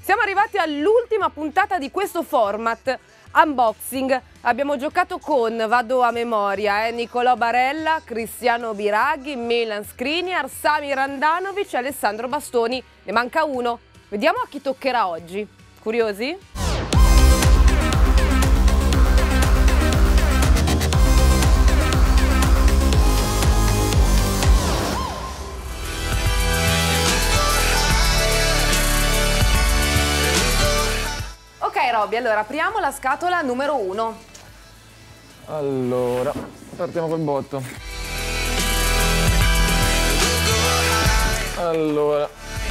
Siamo arrivati all'ultima puntata di questo format, unboxing. Abbiamo giocato con, vado a memoria, Nicolò Barella, Cristiano Biraghi, Milan Skriniar, Samir Handanovic e Alessandro Bastoni. Ne manca uno. Vediamo a chi toccherà oggi. Curiosi? Ok Robby, allora apriamo la scatola numero 1. Allora, partiamo col botto. Allora.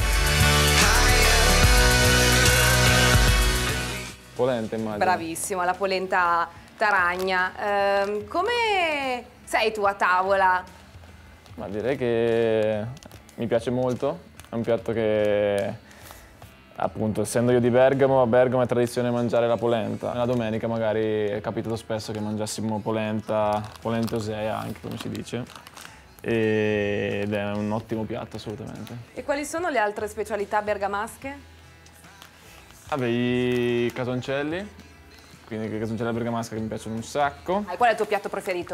Polenta immagino. Bravissimo, la polenta taragna. Come sei tu a tavola? Ma direi che mi piace molto. È un piatto che... Appunto, essendo io di Bergamo, a Bergamo è tradizione mangiare la polenta. La domenica magari è capitato spesso che mangiassimo polenta osea anche, come si dice, ed è un ottimo piatto assolutamente. E quali sono le altre specialità bergamasche? Vabbè, i casoncelli, quindi i casoncelli alla bergamasca che mi piacciono un sacco. Qual è il tuo piatto preferito?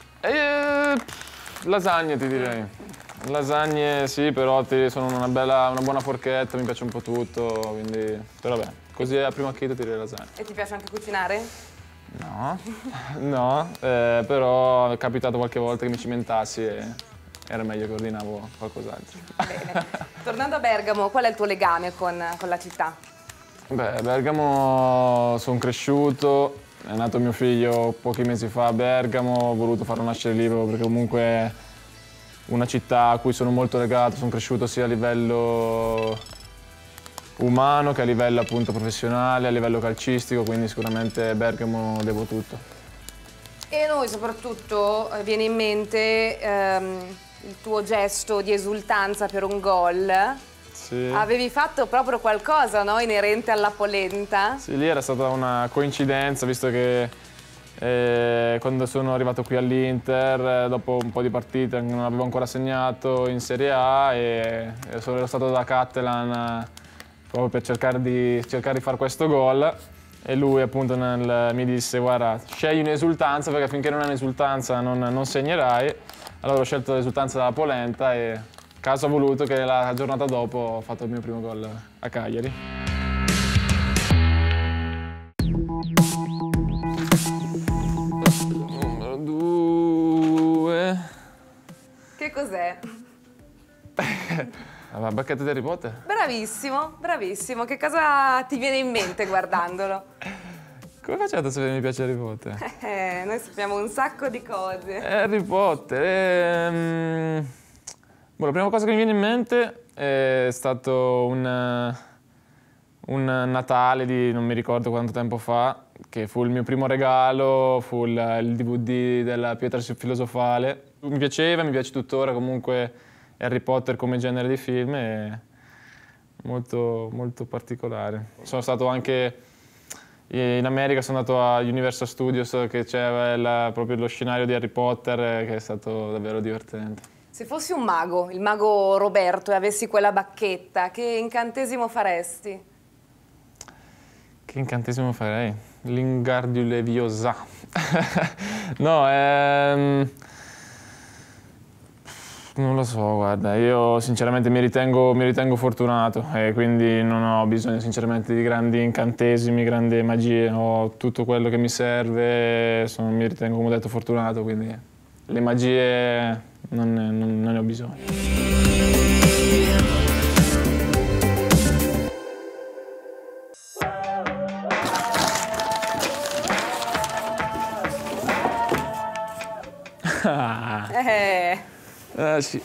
Lasagne ti direi. Lasagne sì, però sono una buona forchetta, mi piace un po' tutto, quindi... Però vabbè, così a primo acchito ti direi lasagne. E ti piace anche cucinare? No, no, però è capitato qualche volta che mi cimentassi e era meglio che ordinavo qualcos'altro. Bene. Tornando a Bergamo, qual è il tuo legame con la città? Beh, a Bergamo sono cresciuto, è nato mio figlio pochi mesi fa a Bergamo, ho voluto farlo nascere lì perché comunque... Una città a cui sono molto legato, sono cresciuto sia a livello umano che a livello appunto professionale, a livello calcistico, quindi sicuramente Bergamo devo tutto. E noi soprattutto viene in mente il tuo gesto di esultanza per un gol. Sì. Avevi fatto proprio qualcosa, no? Inerente alla polenta? Sì, lì era stata una coincidenza, visto che quando sono arrivato qui all'Inter, dopo un po' di partite, non avevo ancora segnato in Serie A e ero stato da Cattelan proprio per cercare di fare questo gol e lui appunto mi disse guarda, scegli un'esultanza perché finché non è un'esultanza non segnerai. Allora ho scelto l'esultanza della polenta e caso ha voluto che la giornata dopo ho fatto il mio primo gol a Cagliari. Che cos'è? La bacchetta di Harry Potter? Bravissimo, bravissimo. Che cosa ti viene in mente guardandolo? Come facciate a sapere che mi piace Harry Potter? Noi sappiamo un sacco di cose. Harry Potter... la prima cosa che mi viene in mente è stato un Natale di non mi ricordo quanto tempo fa, che fu il mio primo regalo, fu il DVD della pietra filosofale. Mi piace tuttora comunque Harry Potter come genere di film, è molto, molto particolare. Sono stato anche in America, sono andato a Universal Studios che c'era proprio lo scenario di Harry Potter che è stato davvero divertente. Se fossi un mago, il mago Roberto, e avessi quella bacchetta, che incantesimo faresti? Che incantesimo farei? L'ingardium leviosa. No, non lo so, guarda, io sinceramente mi ritengo fortunato e quindi non ho bisogno sinceramente di grandi incantesimi, grandi magie, ho tutto quello che mi serve, mi ritengo come ho detto fortunato, quindi le magie non ne ho bisogno. Sì.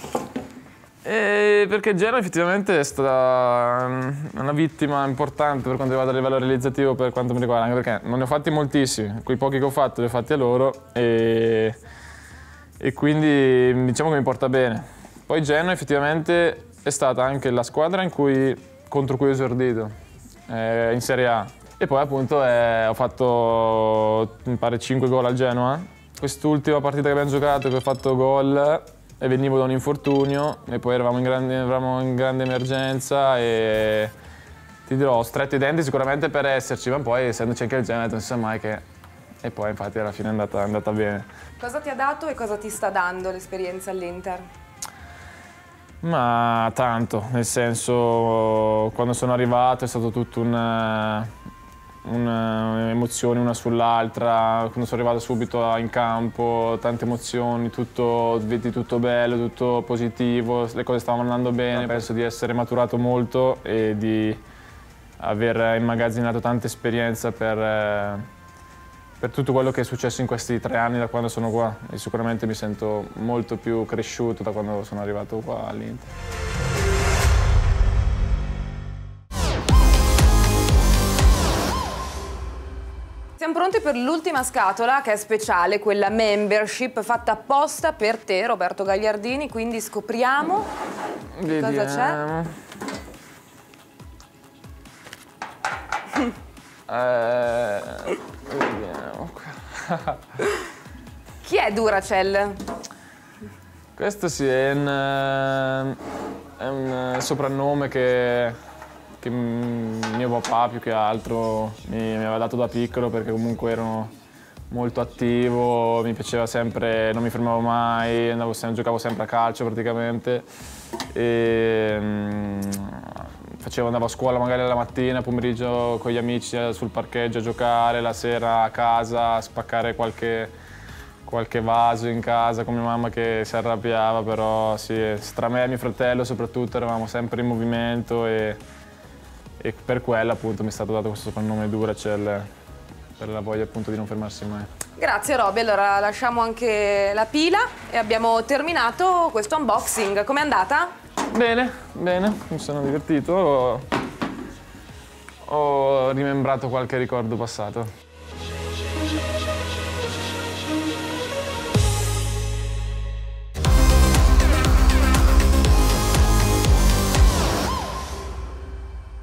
Perché Genoa effettivamente è stata una vittima importante per quanto riguarda il livello realizzativo, per quanto mi riguarda, anche perché non ne ho fatti moltissimi, quei pochi che ho fatto li ho fatti a loro e quindi diciamo che mi porta bene. Poi Genoa effettivamente è stata anche la squadra contro cui ho esordito in Serie A e poi appunto ho fatto mi pare 5 gol al Genoa. Quest'ultima partita che abbiamo giocato che ho fatto gol e venivo da un infortunio e poi eravamo in grande emergenza e ti dirò, ho stretto i denti sicuramente per esserci, ma poi essendoci anche il Genoa non si sa mai che... E poi infatti alla fine è andata bene. Cosa ti ha dato e cosa ti sta dando l'esperienza all'Inter? Ma tanto, nel senso, quando sono arrivato è stato tutto un'emozione una sull'altra, quando sono arrivato subito in campo, tante emozioni, vedi tutto bello, tutto positivo, le cose stavano andando bene. Penso di essere maturato molto e di aver immagazzinato tanta esperienza per tutto quello che è successo in questi 3 anni da quando sono qua, e sicuramente mi sento molto più cresciuto da quando sono arrivato qua all'Inter. Siamo pronti per l'ultima scatola, che è speciale, quella membership fatta apposta per te, Roberto Gagliardini, quindi scopriamo cosa c'è. Vediamo qua. Chi è Duracell? Questo sì, è un soprannome che mio papà più che altro mi aveva dato da piccolo, perché comunque ero molto attivo, mi piaceva sempre, non mi fermavo mai, giocavo sempre a calcio praticamente. Andavo a scuola magari la mattina, pomeriggio con gli amici sul parcheggio a giocare, la sera a casa a spaccare qualche vaso in casa con mia mamma che si arrabbiava, però sì, tra me e mio fratello soprattutto eravamo sempre in movimento e per quello appunto mi è stato dato questo soprannome Duracell, per la voglia appunto di non fermarsi mai. Grazie Roby, allora lasciamo anche la pila e abbiamo terminato questo unboxing. Com'è andata? Bene, mi sono divertito, ho rimembrato qualche ricordo passato.